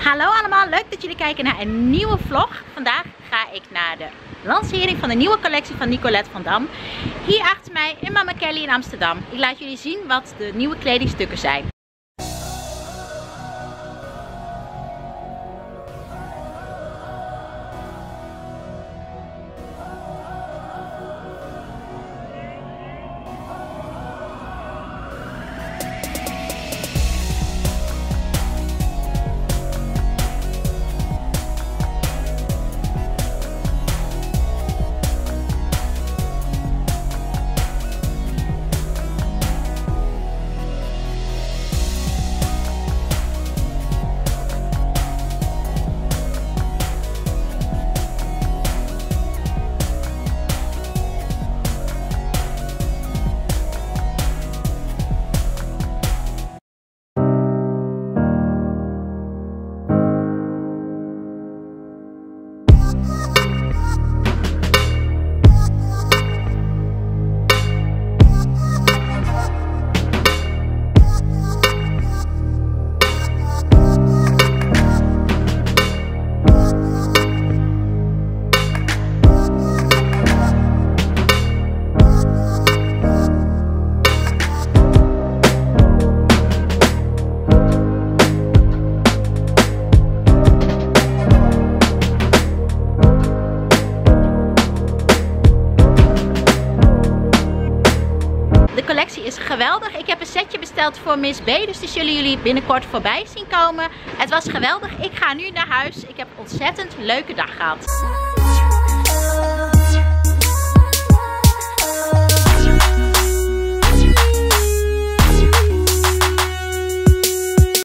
Hallo allemaal, leuk dat jullie kijken naar een nieuwe vlog. Vandaag ga ik naar de lancering van de nieuwe collectie van Nicolette van Dam. Hier achter mij in Mama Kelly in Amsterdam. Ik laat jullie zien wat de nieuwe kledingstukken zijn. De collectie is geweldig. Ik heb een setje besteld voor Miss B, dus die zullen jullie binnenkort voorbij zien komen. Het was geweldig. Ik ga nu naar huis. Ik heb een ontzettend leuke dag gehad.